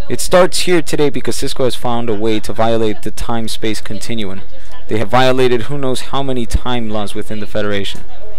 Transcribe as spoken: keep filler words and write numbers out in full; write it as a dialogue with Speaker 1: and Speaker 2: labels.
Speaker 1: It starts here today because Cisco has found a way to violate the time-space continuum. They have violated who knows how many time laws within the Federation.